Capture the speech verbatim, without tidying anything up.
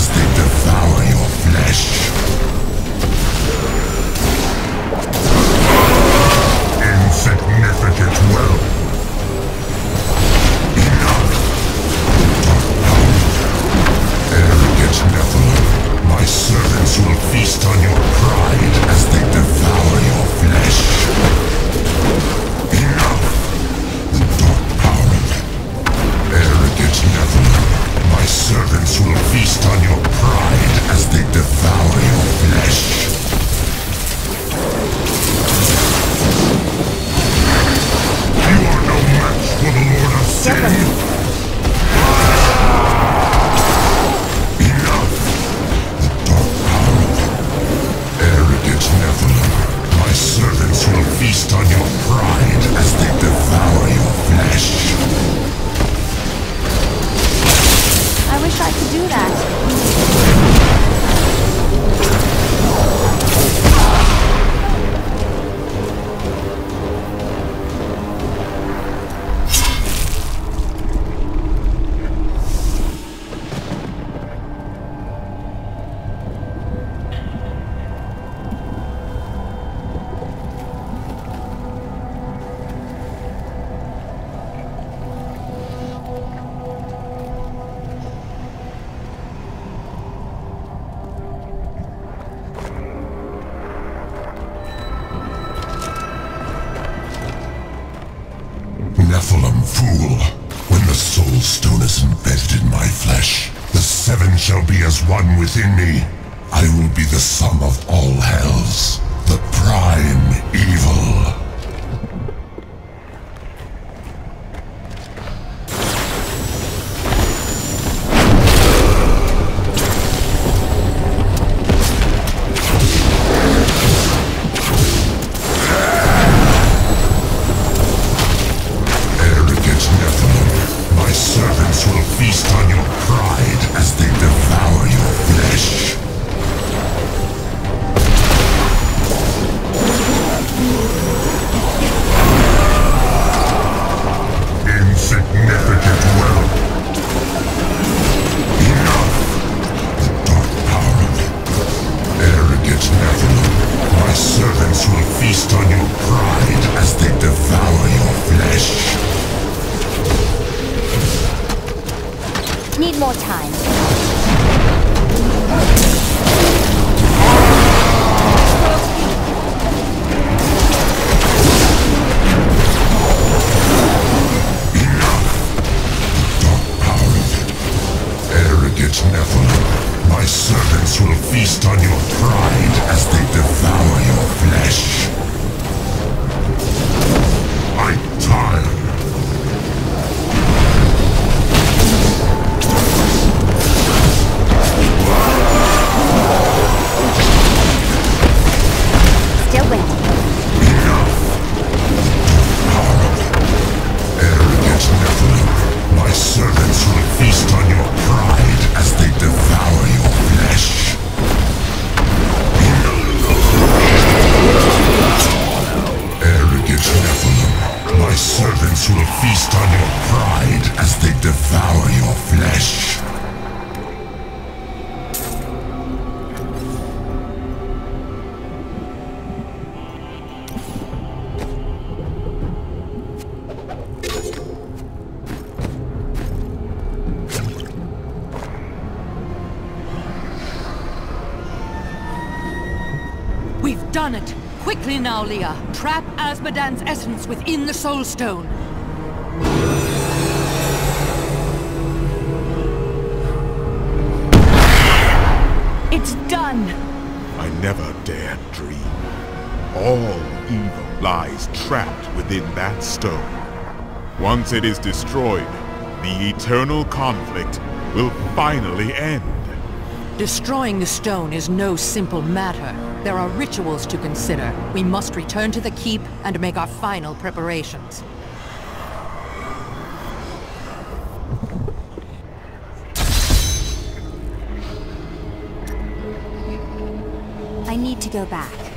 as they devour your flesh. Insignificant wealth. Enough. Arrogant Nephilim, my servants will feast on your pride as they devour your flesh. Enough. The dark power. Arrogant Nephilim, my servants will feast on your pride as they devour your flesh. You are no match for the Lord of Sin. Enough. The dark power. Arrogant Nephilim, my servants will feast on your pride as they devour your flesh. I wish I could do that. Nephilim fool, when the soul stone is embedded in my flesh, the seven shall be as one within me. I will be the sum of all hells, the prime evil. Need more time. Nephilim, my servants will feast on your pride as they devour your flesh. I tire. Still waiting. Enough. Arrogant Nephilim, my servants will feast on your pride as they devour your flesh. Arrogant Nephilim, my servants will feast on your pride as they devour your flesh. We've done it! Quickly now, Leah! Trap Azmodan's essence within the Soul Stone! It's done! I never dared dream. All evil lies trapped within that stone. Once it is destroyed, the eternal conflict will finally end. Destroying the stone is no simple matter. There are rituals to consider. We must return to the keep and make our final preparations. I need to go back.